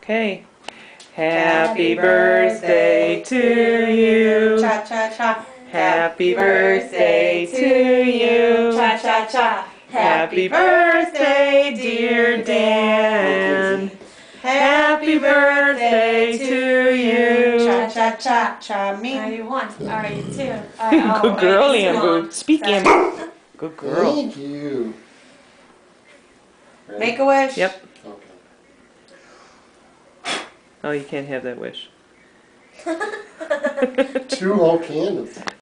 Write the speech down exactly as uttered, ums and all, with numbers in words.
Okay. Happy birthday to you. Cha cha cha. Happy birthday to you. Cha cha cha. Happy birthday, dear Dan. Happy birthday to you. Cha cha cha. Cha me. Are you one? Are you two? Uh, Good oh, girl, wait, it's Ambu. long. Speak, Sorry. Ambu. Good girl. Thank you. Ready? Make a wish. Yep. Okay. Oh, you can't have that wish. Two whole candles.